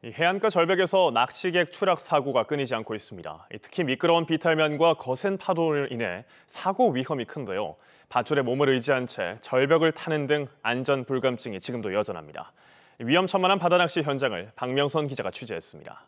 해안가 절벽에서 낚시객 추락 사고가 끊이지 않고 있습니다. 특히 미끄러운 비탈면과 거센 파도로 인해 사고 위험이 큰데요. 밧줄에 몸을 의지한 채 절벽을 타는 등 안전 불감증이 지금도 여전합니다. 위험천만한 바다낚시 현장을 박명선 기자가 취재했습니다.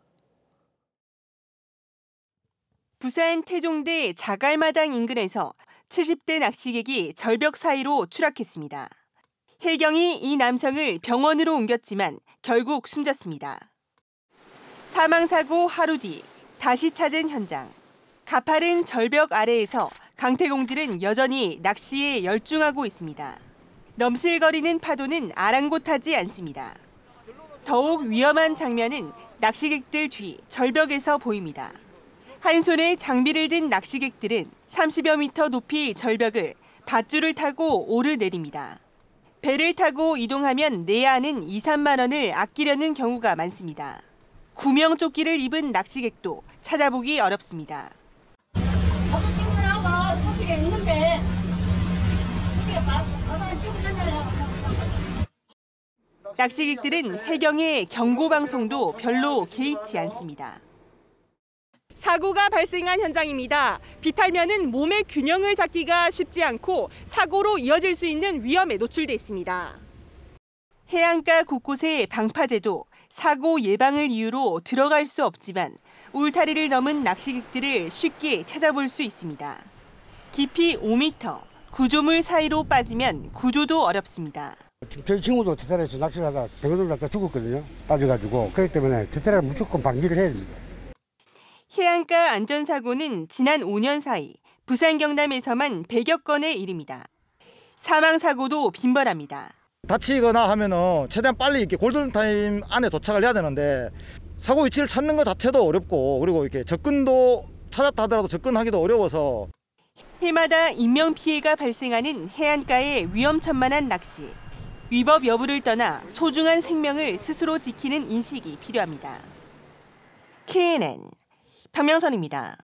부산 태종대 자갈마당 인근에서 70대 낚시객이 절벽 사이로 추락했습니다. 해경이 이 남성을 병원으로 옮겼지만 결국 숨졌습니다. 사망사고 하루 뒤 다시 찾은 현장. 가파른 절벽 아래에서 강태공들은 여전히 낚시에 열중하고 있습니다. 넘실거리는 파도는 아랑곳하지 않습니다. 더욱 위험한 장면은 낚시객들 뒤 절벽에서 보입니다. 한 손에 장비를 든 낚시객들은 30여 미터 높이 절벽을 밧줄을 타고 오르내립니다. 배를 타고 이동하면 내야 하는 2, 3만 원을 아끼려는 경우가 많습니다. 구명조끼를 입은 낚시객도 찾아보기 어렵습니다. 저도 친구하고 거기에 있는데 바다에 찍으려고. 낚시객들은 해경의 경고 방송도 별로 개의치 않습니다. 사고가 발생한 현장입니다. 비탈면은 몸의 균형을 잡기가 쉽지 않고 사고로 이어질 수 있는 위험에 노출돼 있습니다. 해안가 곳곳에 방파제도 사고 예방을 이유로 들어갈 수 없지만 울타리를 넘은 낚시객들을 쉽게 찾아볼 수 있습니다. 깊이 5m, 구조물 사이로 빠지면 구조도 어렵습니다. 저희 친구도 저자리에서 낚시를 하다 병원을 갔다 죽었거든요. 빠져가지고. 그렇기 때문에 저자리를 무조건 방지를 해야 됩니다. 해안가 안전사고는 지난 5년 사이 부산 경남에서만 100여 건에 이릅니다. 사망사고도 빈번합니다. 다치거나 하면은 최대한 빨리 이렇게 골든타임 안에 도착을 해야 되는데 사고 위치를 찾는 것 자체도 어렵고 그리고 이렇게 접근도 찾았다 하더라도 접근하기도 어려워서 해마다 인명피해가 발생하는 해안가의 위험천만한 낚시. 위법 여부를 떠나 소중한 생명을 스스로 지키는 인식이 필요합니다. KNN 박명선입니다.